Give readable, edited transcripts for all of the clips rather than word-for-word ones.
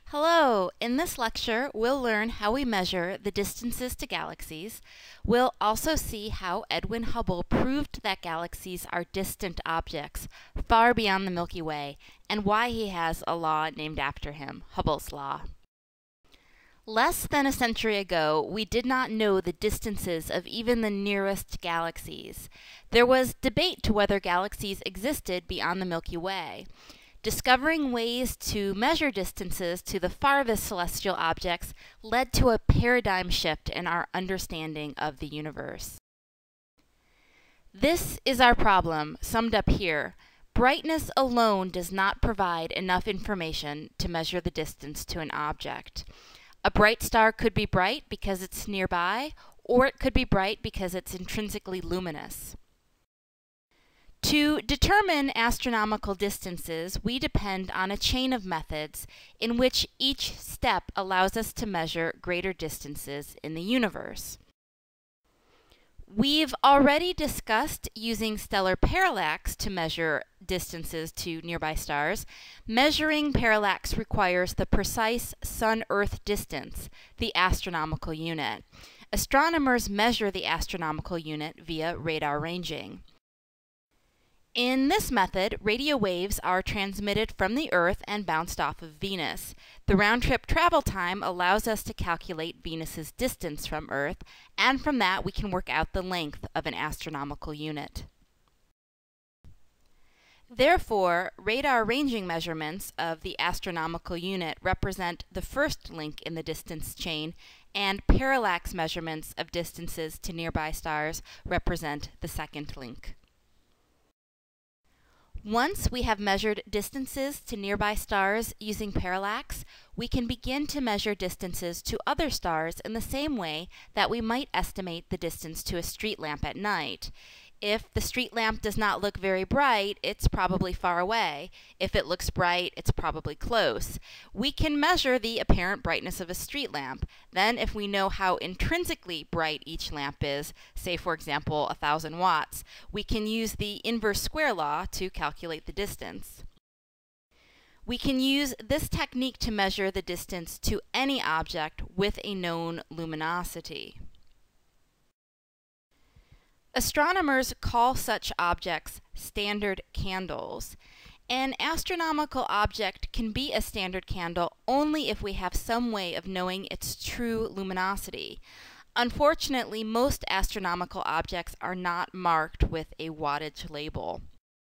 Hello! In this lecture, we'll learn how we measure the distances to galaxies. We'll also see how Edwin Hubble proved that galaxies are distant objects, far beyond the Milky Way, and why he has a law named after him, Hubble's law. Less than a century ago, we did not know the distances of even the nearest galaxies. There was debate to whether galaxies existed beyond the Milky Way. Discovering ways to measure distances to the farthest celestial objects led to a paradigm shift in our understanding of the universe. This is our problem, summed up here. Brightness alone does not provide enough information to measure the distance to an object. A bright star could be bright because it's nearby, or it could be bright because it's intrinsically luminous. To determine astronomical distances, we depend on a chain of methods in which each step allows us to measure greater distances in the universe. We've already discussed using stellar parallax to measure distances to nearby stars. Measuring parallax requires the precise Sun-Earth distance, the astronomical unit. Astronomers measure the astronomical unit via radar ranging. In this method, radio waves are transmitted from the Earth and bounced off of Venus. The round-trip travel time allows us to calculate Venus's distance from Earth, and from that we can work out the length of an astronomical unit. Therefore, radar ranging measurements of the astronomical unit represent the first link in the distance chain, and parallax measurements of distances to nearby stars represent the second link. Once we have measured distances to nearby stars using parallax, we can begin to measure distances to other stars in the same way that we might estimate the distance to a street lamp at night. If the street lamp does not look very bright, it's probably far away. If it looks bright, it's probably close. We can measure the apparent brightness of a street lamp. Then, if we know how intrinsically bright each lamp is, say for example 1,000 watts, we can use the inverse square law to calculate the distance. We can use this technique to measure the distance to any object with a known luminosity. Astronomers call such objects standard candles. An astronomical object can be a standard candle only if we have some way of knowing its true luminosity. Unfortunately, most astronomical objects are not marked with a wattage label.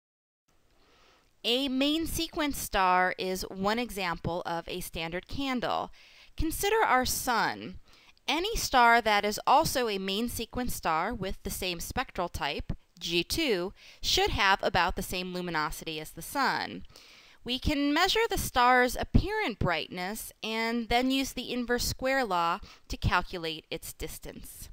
A main sequence star is one example of a standard candle. Consider our Sun. Any star that is also a main sequence star with the same spectral type, G2, should have about the same luminosity as the Sun. We can measure the star's apparent brightness and then use the inverse square law to calculate its distance.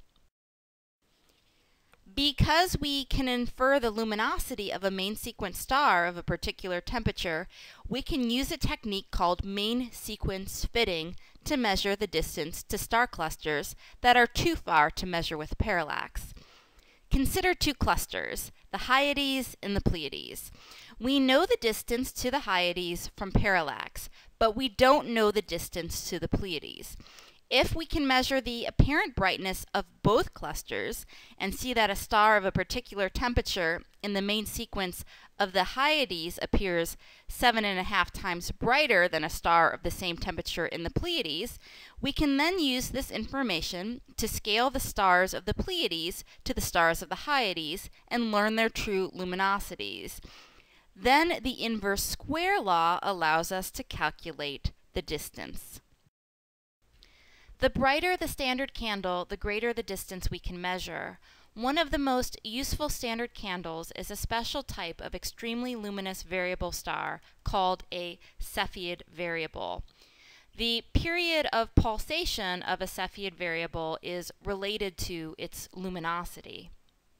Because we can infer the luminosity of a main sequence star of a particular temperature, we can use a technique called main sequence fitting to measure the distance to star clusters that are too far to measure with parallax. Consider two clusters, the Hyades and the Pleiades. We know the distance to the Hyades from parallax, but we don't know the distance to the Pleiades. If we can measure the apparent brightness of both clusters and see that a star of a particular temperature in the main sequence of the Hyades appears 7.5 times brighter than a star of the same temperature in the Pleiades, we can then use this information to scale the stars of the Pleiades to the stars of the Hyades and learn their true luminosities. Then the inverse square law allows us to calculate the distance. The brighter the standard candle, the greater the distance we can measure. One of the most useful standard candles is a special type of extremely luminous variable star called a Cepheid variable. The period of pulsation of a Cepheid variable is related to its luminosity.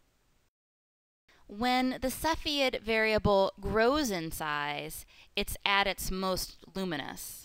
When the Cepheid variable grows in size, it's at its most luminous.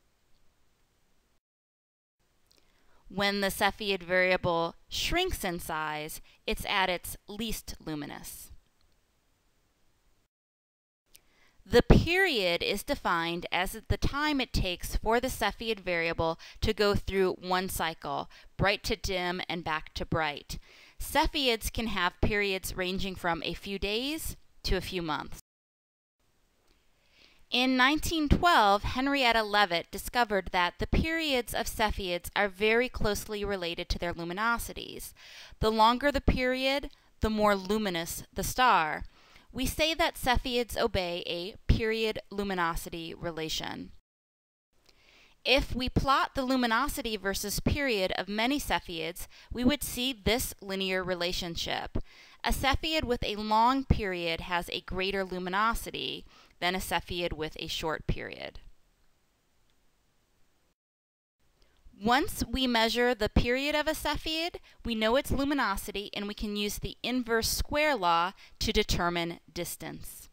When the Cepheid variable shrinks in size, it's at its least luminous. The period is defined as the time it takes for the Cepheid variable to go through one cycle, bright to dim and back to bright. Cepheids can have periods ranging from a few days to a few months. In 1912, Henrietta Leavitt discovered that the periods of Cepheids are very closely related to their luminosities. The longer the period, the more luminous the star. We say that Cepheids obey a period luminosity relation. If we plot the luminosity versus period of many Cepheids, we would see this linear relationship. A Cepheid with a long period has a greater luminosity than a Cepheid with a short period. Once we measure the period of a Cepheid, we know its luminosity, and we can use the inverse square law to determine distance.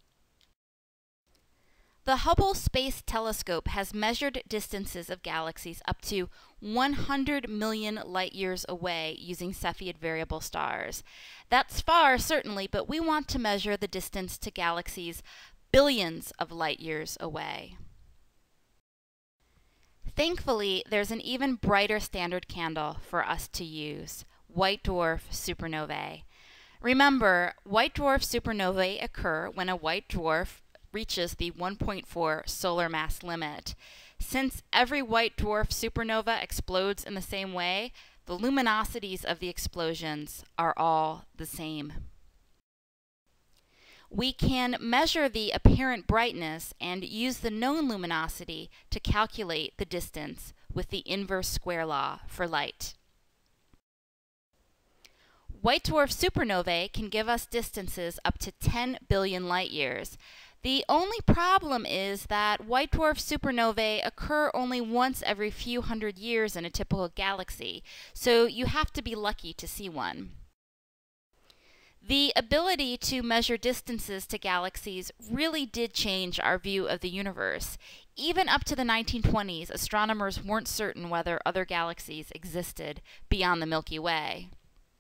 The Hubble Space Telescope has measured distances of galaxies up to 100 million light-years away using Cepheid variable stars. That's far, certainly, but we want to measure the distance to galaxies billions of light-years away. Thankfully, there's an even brighter standard candle for us to use: white dwarf supernovae. Remember, white dwarf supernovae occur when a white dwarf reaches the 1.4 solar mass limit. Since every white dwarf supernova explodes in the same way, the luminosities of the explosions are all the same. We can measure the apparent brightness and use the known luminosity to calculate the distance with the inverse square law for light. White dwarf supernovae can give us distances up to 10 billion light-years. The only problem is that white dwarf supernovae occur only once every few hundred years in a typical galaxy, so you have to be lucky to see one. The ability to measure distances to galaxies really did change our view of the universe. Even up to the 1920s, astronomers weren't certain whether other galaxies existed beyond the Milky Way.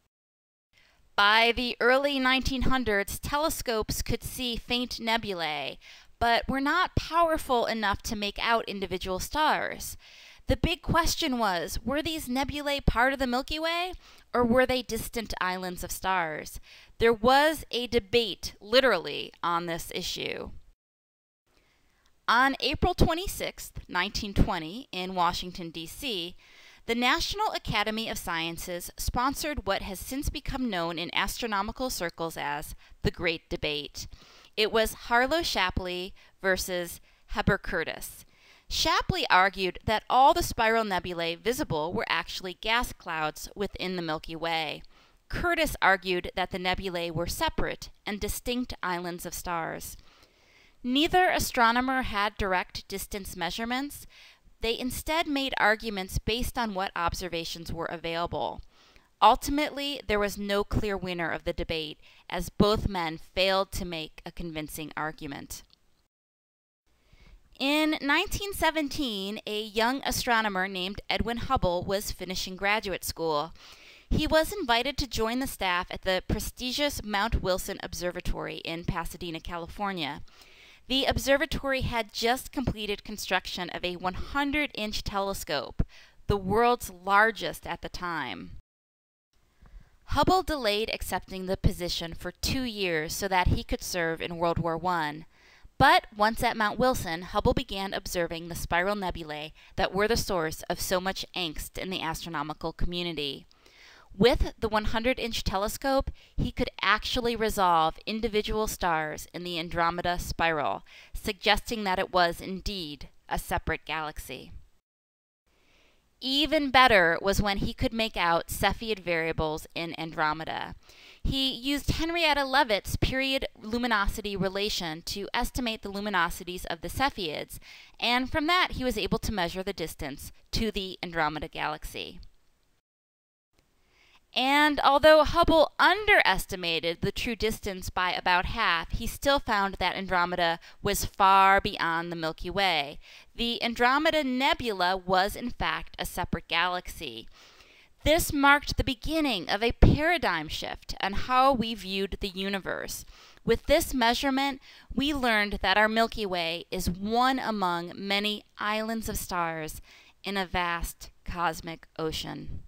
By the early 1900s, telescopes could see faint nebulae, but were not powerful enough to make out individual stars. The big question was, were these nebulae part of the Milky Way, or were they distant islands of stars? There was a debate, literally, on this issue. On April 26, 1920, in Washington, D.C., the National Academy of Sciences sponsored what has since become known in astronomical circles as the Great Debate. It was Harlow Shapley versus Heber Curtis. Shapley argued that all the spiral nebulae visible were actually gas clouds within the Milky Way. Curtis argued that the nebulae were separate and distinct islands of stars. Neither astronomer had direct distance measurements. They instead made arguments based on what observations were available. Ultimately, there was no clear winner of the debate, as both men failed to make a convincing argument. In 1917, a young astronomer named Edwin Hubble was finishing graduate school. He was invited to join the staff at the prestigious Mount Wilson Observatory in Pasadena, California. The observatory had just completed construction of a 100-inch telescope, the world's largest at the time. Hubble delayed accepting the position for 2 years so that he could serve in World War I. But once at Mount Wilson, Hubble began observing the spiral nebulae that were the source of so much angst in the astronomical community. With the 100-inch telescope, he could actually resolve individual stars in the Andromeda spiral, suggesting that it was indeed a separate galaxy. Even better was when he could make out Cepheid variables in Andromeda. He used Henrietta Leavitt's period luminosity relation to estimate the luminosities of the Cepheids, and from that he was able to measure the distance to the Andromeda galaxy. And although Hubble underestimated the true distance by about half, he still found that Andromeda was far beyond the Milky Way. The Andromeda Nebula was in fact a separate galaxy. This marked the beginning of a paradigm shift on how we viewed the universe. With this measurement, we learned that our Milky Way is one among many islands of stars in a vast cosmic ocean.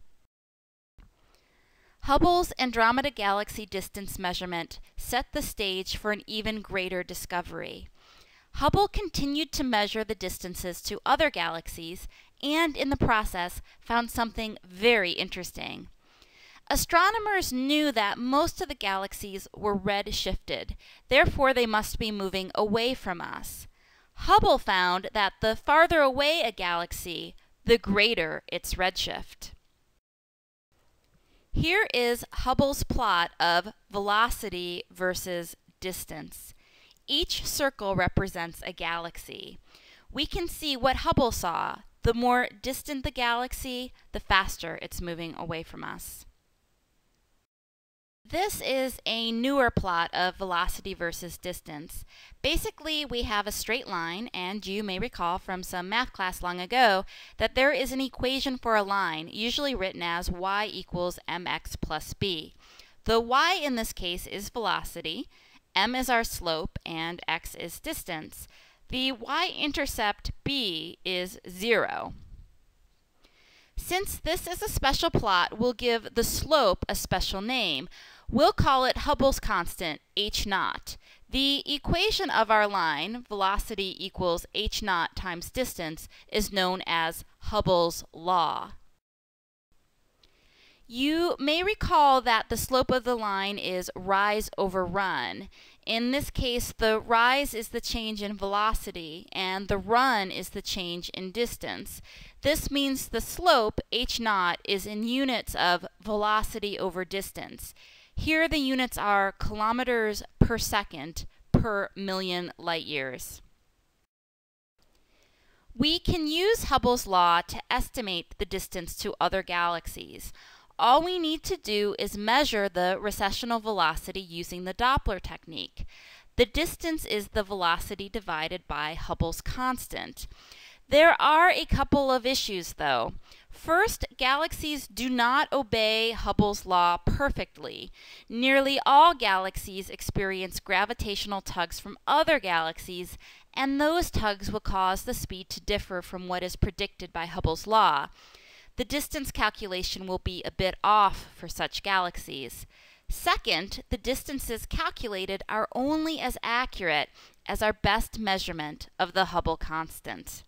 Hubble's Andromeda Galaxy distance measurement set the stage for an even greater discovery. Hubble continued to measure the distances to other galaxies and, in the process, found something very interesting. Astronomers knew that most of the galaxies were red-shifted, therefore they must be moving away from us. Hubble found that the farther away a galaxy, the greater its redshift. Here is Hubble's plot of velocity versus distance. Each circle represents a galaxy. We can see what Hubble saw. The more distant the galaxy, the faster it's moving away from us. This is a newer plot of velocity versus distance. Basically, we have a straight line, and you may recall from some math class long ago that there is an equation for a line, usually written as y equals mx plus b. The y in this case is velocity, m is our slope, and x is distance. The y-intercept b is 0. Since this is a special plot, we'll give the slope a special name. We'll call it Hubble's constant, h0. The equation of our line, velocity equals h0 times distance, is known as Hubble's law. You may recall that the slope of the line is rise over run. In this case, the rise is the change in velocity, and the run is the change in distance. This means the slope, h0, is in units of velocity over distance. Here the units are kilometers per second per million light years. We can use Hubble's law to estimate the distance to other galaxies. All we need to do is measure the recessional velocity using the Doppler technique. The distance is the velocity divided by Hubble's constant. There are a couple of issues, though. First, galaxies do not obey Hubble's law perfectly. Nearly all galaxies experience gravitational tugs from other galaxies, and those tugs will cause the speed to differ from what is predicted by Hubble's law. The distance calculation will be a bit off for such galaxies. Second, the distances calculated are only as accurate as our best measurement of the Hubble constant.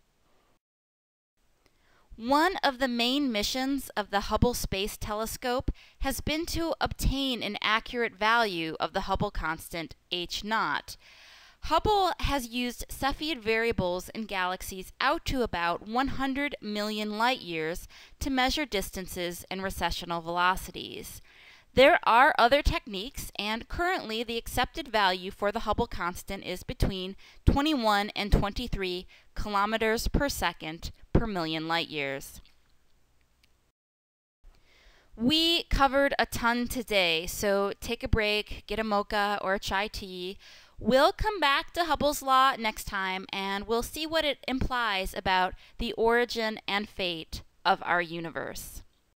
One of the main missions of the Hubble Space Telescope has been to obtain an accurate value of the Hubble constant h0. Hubble has used Cepheid variables in galaxies out to about 100 million light years to measure distances and recessional velocities. There are other techniques, and currently the accepted value for the Hubble constant is between 21 and 23 kilometers per second per million light years. We covered a ton today, so take a break, get a mocha or a chai tea. We'll come back to Hubble's law next time, and we'll see what it implies about the origin and fate of our universe.